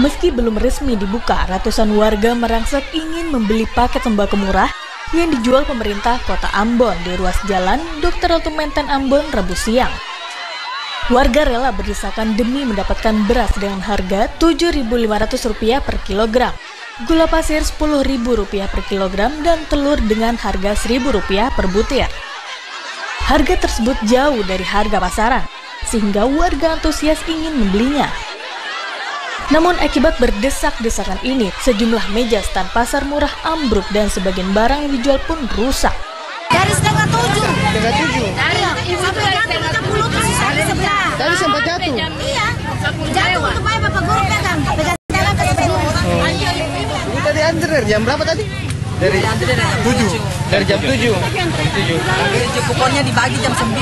Meski belum resmi dibuka, ratusan warga merangsek ingin membeli paket sembako murah yang dijual pemerintah Kota Ambon di ruas jalan Dr. Alto Menten Ambon Rabu siang. Warga rela berdesakan demi mendapatkan beras dengan harga Rp7.500 per kilogram, gula pasir Rp10.000 per kilogram, dan telur dengan harga Rp1.000 per butir. Harga tersebut jauh dari harga pasaran, sehingga warga antusias ingin membelinya. Namun akibat berdesak-desakan ini, sejumlah meja stan pasar murah ambruk dan sebagian barang yang dijual pun rusak. Dari setengah 7. Setengah 7? Sampai jatuh kita mulut di sebelah. Tadi sempat jatuh? Iya. Jatuh untuk Bapak Guru pegang. Pegang jalan ke sebelah. Ini tadi antre jam berapa tadi? Dari jam 7. Dari jam 7. Pokoknya dibagi jam 9.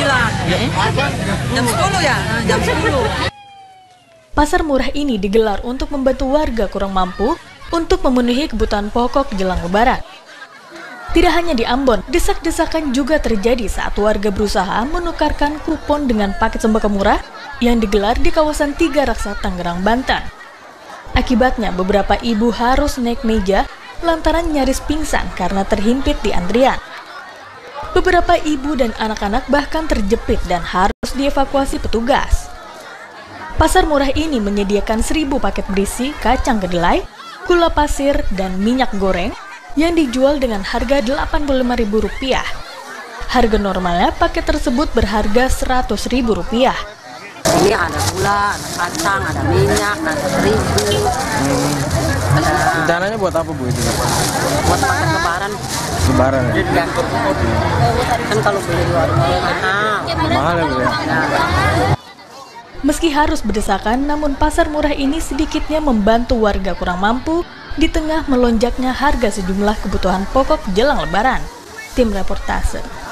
Jam 10 ya? Jam 10. Pasar murah ini digelar untuk membantu warga kurang mampu untuk memenuhi kebutuhan pokok jelang Lebaran. Tidak hanya di Ambon, desak-desakan juga terjadi saat warga berusaha menukarkan kupon dengan paket sembako murah yang digelar di kawasan Tiga Raksa, Tangerang, Banten. Akibatnya, beberapa ibu harus naik meja lantaran nyaris pingsan karena terhimpit di antrian. Beberapa ibu dan anak-anak bahkan terjepit dan harus dievakuasi petugas. Pasar murah ini menyediakan 1.000 paket berisi kacang kedelai, gula pasir, dan minyak goreng yang dijual dengan harga Rp85.000. Harga normalnya paket tersebut berharga Rp100.000. Ini ada gula, ada kacang, ada minyak, ada terigu. Rencananya buat apa Bu itu? Buat makan lebaran. Lebaran ya? Kan kalau beli di warung mahal. Mahal ya Bu ya? Meski harus berdesakan, namun pasar murah ini sedikitnya membantu warga kurang mampu di tengah melonjaknya harga sejumlah kebutuhan pokok jelang Lebaran. Tim Reportase.